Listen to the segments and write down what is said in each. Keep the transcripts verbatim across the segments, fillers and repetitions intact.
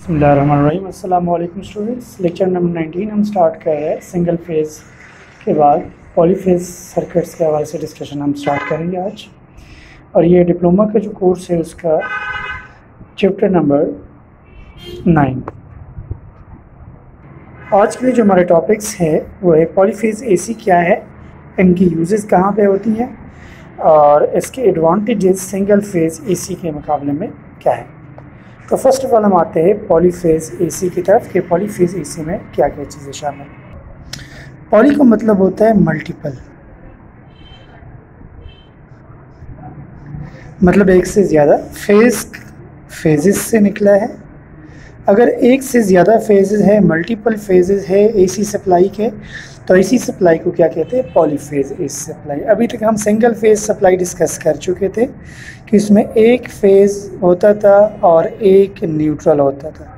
बिस्मिल्लाहिर्रहमानिर्रहीम। अस्सलाम वालेकुम स्टूडेंट्स। लेक्चर नंबर नाइनटीन हम स्टार्ट कर रहे हैं। सिंगल फेज़ के बाद पॉलीफेज सर्किट्स के हवाले से डिस्कशन हम स्टार्ट करेंगे आज। और ये डिप्लोमा का जो कोर्स है उसका चैप्टर नंबर नाइन। आज के लिए जो हमारे टॉपिक्स हैं वो है पॉलीफेज एसी क्या है, इनकी यूजेस कहाँ पे होती हैं और इसके एडवांटेजेस सिंगल फेज़ एसी के मुकाबले में क्या है। तो फर्स्ट ऑफ ऑल हम आते हैं पॉलीफेज एसी की तरफ कि पॉलीफेज एसी में क्या क्या चीज़ें शामिल हैं। पॉली का मतलब होता है मल्टीपल, मतलब एक से ज़्यादा फेज फेजेस से निकला है। अगर एक से ज़्यादा फेजेस है, मल्टीपल फेजेस है एसी सप्लाई के, तो एसी सप्लाई को क्या कहते हैं, पॉलीफेज एसी सप्लाई। अभी तक हम सिंगल फेज सप्लाई डिस्कस कर चुके थे कि इसमें एक फेज होता था और एक न्यूट्रल होता था।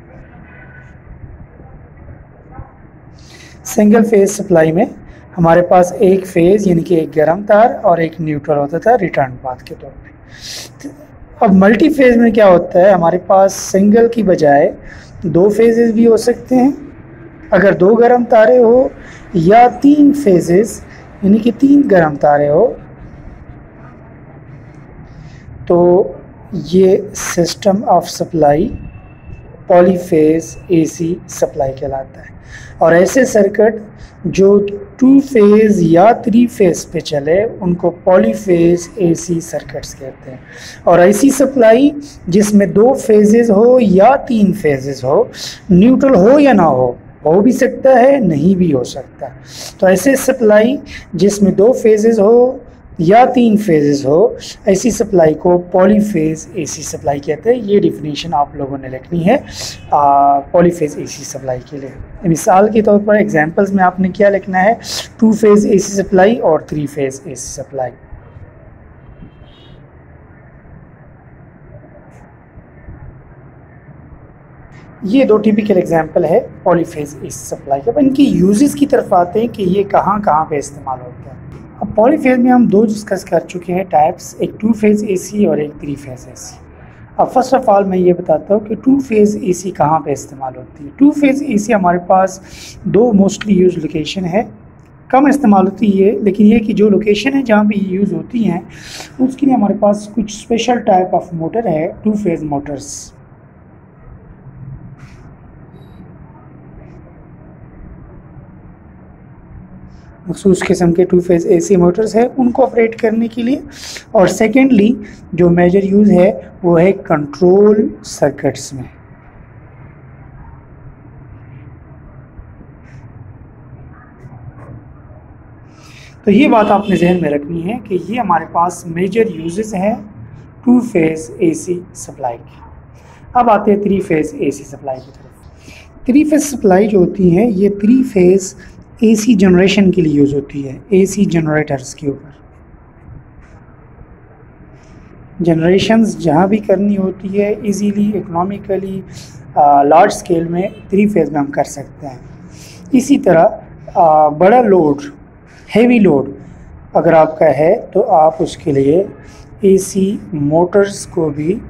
सिंगल फेज सप्लाई में हमारे पास एक फेज यानी कि एक गर्म तार और एक न्यूट्रल होता था रिटर्न पाथ के तौर पे। अब मल्टी फेज में क्या होता है, हमारे पास सिंगल की बजाय दो फेजेस भी हो सकते हैं। अगर दो गर्म तारे हो या तीन फेजेस यानी कि तीन गर्म तारे हो तो ये system of supply polyphase AC supply कहलाता है। और ऐसे सर्किट जो टू फेज़ या थ्री फेज़ पे चले उनको पॉलीफेज एसी सर्किट्स कहते हैं। और ऐसी सप्लाई जिसमें दो फेजेस हो या तीन फेजेस हो, न्यूट्रल हो या ना हो, हो भी सकता है नहीं भी हो सकता, तो ऐसे सप्लाई जिसमें दो फेजेस हो या तीन फेजेस हो, ऐसी सप्लाई को पॉलीफेज एसी सप्लाई कहते हैं। ये डिफिनीशन आप लोगों ने लिखनी है पॉलीफेज एसी सप्लाई के लिए। मिसाल के तौर पर एग्जांपल्स में आपने क्या लिखना है, टू फेज एसी सप्लाई और थ्री फेज एसी सप्लाई। ये दो टिपिकल एग्जांपल है पॉलीफेज एसी सप्लाई के। अब इनकी यूजेस की तरफ आते हैं कि ये कहाँ कहाँ पे इस्तेमाल होता है। अब पॉलीफेज में हम दो डिस्कस कर चुके हैं टाइप्स, एक टू फेज एसी और एक थ्री फेज एसी। अब फर्स्ट ऑफ ऑल मैं ये बताता हूँ कि टू फेज एसी कहाँ पे इस्तेमाल होती है। टू फेज एसी हमारे पास दो मोस्टली यूज लोकेशन है, कम इस्तेमाल होती है, लेकिन ये कि जो लोकेशन है जहाँ पे यूज़ होती हैं उसके लिए हमारे पास कुछ स्पेशल टाइप ऑफ मोटर है, टू फेज मोटर्स। मखसूस किस्म के टू फेज एसी मोटर्स है उनको ऑपरेट करने के लिए। और सेकेंडली जो मेजर यूज़ है वो है कंट्रोल सर्किट्स में। तो ये बात आपने जहन में रखनी है कि ये हमारे पास मेजर यूजेस हैं टू फेज एसी सप्लाई की। अब आते हैं थ्री फेज एसी सप्लाई की तरफ। थ्री फेज सप्लाई जो होती है ये थ्री फेज एसी जनरेशन के लिए यूज़ होती है, एसी जनरेटर्स के ऊपर। जनरेशंस जहाँ भी करनी होती है इजीली, इकोनॉमिकली, लार्ज स्केल में थ्री फेज में हम कर सकते हैं। इसी तरह आ, बड़ा लोड, हेवी लोड अगर आपका है तो आप उसके लिए एसी मोटर्स को भी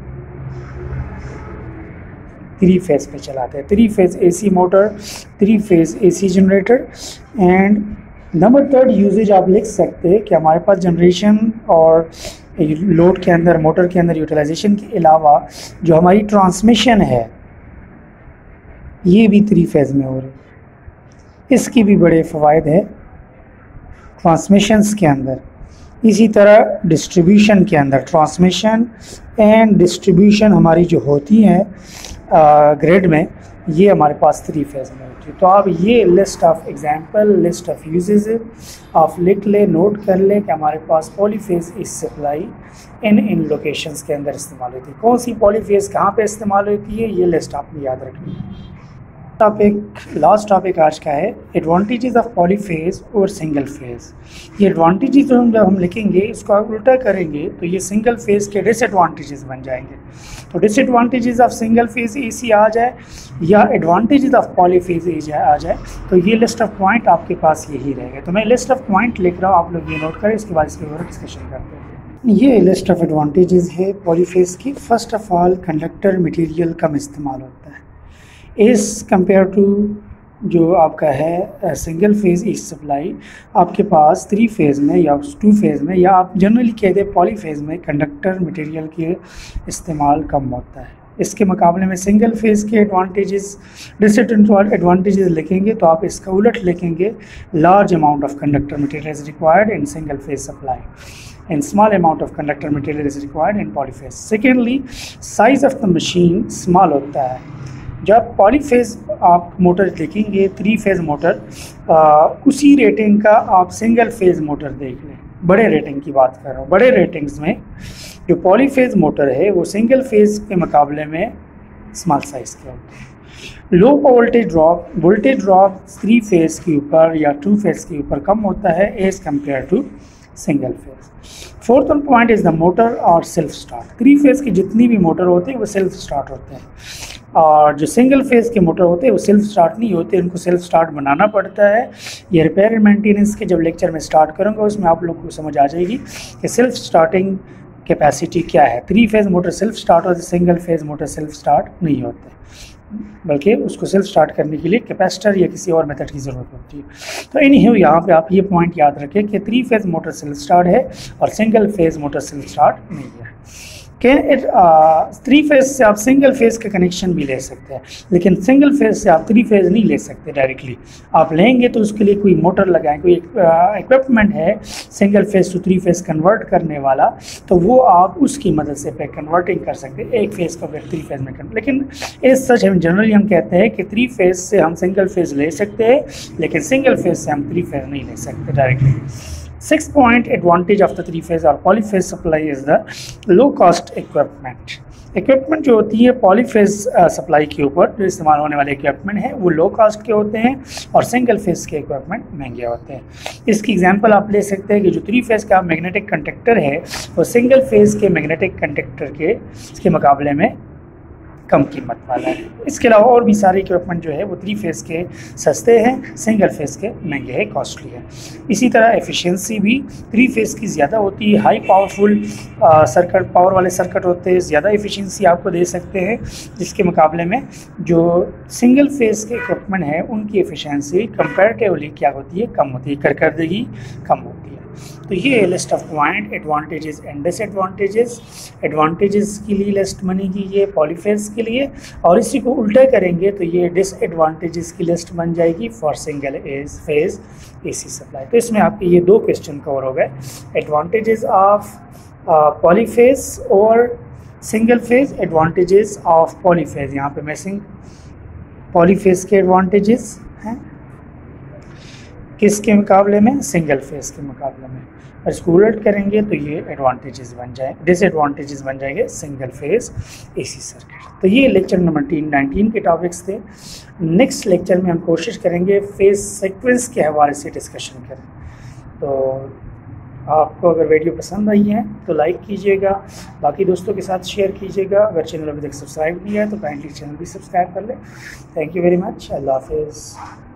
थ्री फेज पे चलाते हैं। Three phase AC motor, three phase AC generator. And number third uses आप लिख सकते हैं कि हमारे पास जनरेशन और लोड के अंदर, मोटर के अंदर यूटिलाइजेशन के अलावा जो हमारी ट्रांसमिशन है ये भी थ्री फेज में हो रही है। इसकी भी बड़े फ़वाइद है ट्रांसमिशंस के अंदर। इसी तरह डिस्ट्रीब्यूशन के अंदर, ट्रांसमिशन एंड डिस्ट्रीब्यूशन हमारी जो होती हैं ग्रिड में, ये हमारे पास थ्री फेज में होती है। तो आप ये list of example, list of uses आप लिख ले, नोट कर ले कि हमारे पास पॉलीफेज एसी सप्लाई इन इन लोकेशंस के अंदर इस्तेमाल होती है। कौन सी पॉलीफेज कहाँ पे इस्तेमाल होती है, ये लिस्ट आपने याद रखनी है। टॉपिक, लास्ट टॉपिक आज का है एडवांटेजेस ऑफ पॉलीफेज और सिंगल फेज। ये एडवांटेजेस जो हम जब हम लिखेंगे इसको आप उल्टा करेंगे तो ये सिंगल फेज के डिसएडवांटेजेस बन जाएंगे। तो disadvantages of single phase AC आ जाए या एडवांटेजेस ऑफ पॉलीफेज एसी आ जाए तो ये लिस्ट ऑफ पॉइंट आपके पास यही रहेगा। तो मैं लिस्ट ऑफ पॉइंट लिख रहा हूँ, आप लोग ये नोट करें, इसके बाद इसके ऊपर डिस्कशन करते हैं। ये लिस्ट ऑफ एडवांटेजेस है पॉलीफेज की। First of all conductor material कम इस्तेमाल होता है। एज कंपेयर टू जो आपका है सिंगल फेज़ एसी सप्लाई, आपके पास थ्री फेज़ में या टू फेज़ में या आप जनरली कहते हैं पॉली फेज़ में कंडक्टर मटेरियल के इस्तेमाल कम होता है। इसके मुकाबले में सिंगल फेज़ के एडवांटेजेस डिसएडवांटेजेस लिखेंगे तो आप इसका उलट लिखेंगे, large amount of conductor material is required in single phase supply and small amount of conductor material is required in polyphase. Secondly, size of the machine small होता है। जब पॉलीफेज आप मोटर देखेंगे, थ्री फेज़ मोटर, आ, उसी rating का आप single phase motor देख लें। बड़े रेटिंग की बात कर रहा हूँ। बड़े रेटिंग्स में जो पॉलीफेज मोटर है वो सिंगल फेज़ के मुकाबले में स्मॉल साइज़ के होते हैं। Low voltage drop, voltage drop three phase के ऊपर या टू फेज़ के ऊपर कम होता है as compared to single phase. Fourth point is the motor और सेल्फ स्टार्ट। थ्री फेज़ की जितनी भी मोटर होती है वो सेल्फ स्टार्ट होते हैं, और जो सिंगल फेज़ के मोटर होते हैं वो सेल्फ स्टार्ट नहीं होते, उनको सेल्फ स्टार्ट बनाना पड़ता है। ये रिपेयर एंड मेंटेनेंस के जब लेक्चर में स्टार्ट करूँगा उसमें आप लोग को समझ आ जाएगी कि सेल्फ स्टार्टिंग कैपेसिटी क्या है। Three phase motor self start होती है, single phase motor self start नहीं होते, बल्कि उसको सेल्फ स्टार्ट करने के लिए कैपेसिटर या किसी और मेथड की ज़रूरत होती है। तो एनीहाउ यहाँ पे आप ये पॉइंट याद रखें कि three phase motor self start है और single phase motor self start नहीं है। कि थ्री फेज़ से आप सिंगल फेज़ का कनेक्शन भी ले सकते हैं, लेकिन सिंगल फेज़ से आप थ्री फेज़ नहीं ले सकते डायरेक्टली। आप लेंगे तो उसके लिए कोई मोटर लगाएं, कोई इक्विपमेंट है single phase to three phase convert करने वाला, तो वो आप उसकी मदद से पे कन्वर्टिंग कर सकते हैं, एक फेज़ को फिर थ्री फेज़ में कन्वर्ट। लेकिन इस सच हम जनरली हम कहते हैं कि थ्री फेज़ से हम सिंगल फेज़ ले सकते हैं, लेकिन सिंगल फेज़ से हम थ्री फेज़ नहीं ले सकते directly. Sixth point, advantage of the three phase or polyphase supply is the low cost equipment. Equipment जो होती है पॉलीफेज सप्लाई के ऊपर जो इस्तेमाल होने वाले इक्विपमेंट हैं वो लो कॉस्ट के होते हैं और सिंगल फेज के इक्विपमेंट महंगे होते हैं। इसकी एग्जांपल आप ले सकते हैं कि जो थ्री फेज का मैग्नेटिक कंडक्टर है वो सिंगल फेज के मैग्नेटिक कंडक्टर के इसके मुकाबले में कम कीमत वाला है। इसके अलावा और भी सारे इक्विपमेंट जो है वो थ्री फेज़ के सस्ते हैं, सिंगल फेज़ के महंगे हैं, कॉस्टली है। इसी तरह एफिशिएंसी भी थ्री फेज़ की ज़्यादा होती है, हाई पावरफुल सर्किट पावर वाले सर्किट होते हैं, ज़्यादा एफिशिएंसी आपको दे सकते हैं, जिसके मुकाबले में जो सिंगल फेज़ के इक्विपमेंट है उनकी एफिशिएंसी कंपैरेटिवली क्या होती है, कम होती है, करकर्दगी कम होती है। तो ये list of point advantages and disadvantages. Advantages के लिए लिस्ट बनेगी ये पॉलीफेज के लिए, और इसी को उल्टा करेंगे तो ये डिसएडवांटेजेस की लिस्ट बन जाएगी for single as phase AC supply. तो इसमें आपके ये दो क्वेश्चन कवर हो गए, एडवांटेजेस ऑफ पॉलीफेज और single phase, advantages of polyphase. यहाँ पे मैसिंग पॉलीफेज के एडवांटेजेस हैं किसके मुकाबले में, सिंगल फेज के मुकाबले में, और इसको उलट करेंगे तो ये एडवांटेजेस बन जाए डिसएडवांटेजेस बन जाएंगे सिंगल फेज एसी सर्किट। तो ये लेक्चर नंबर तीन नाइनटीन के टॉपिक्स थे। नेक्स्ट लेक्चर में हम कोशिश करेंगे फेज सीक्वेंस के हवाले से डिस्कशन करें। तो आपको अगर वीडियो पसंद आई है तो लाइक कीजिएगा, बाकी दोस्तों के साथ शेयर कीजिएगा। अगर चैनल अभी तक सब्सक्राइब नहीं है तो काइंडली चैनल भी सब्सक्राइब कर लें। Thank you very much. अल्लाह हाफिज़।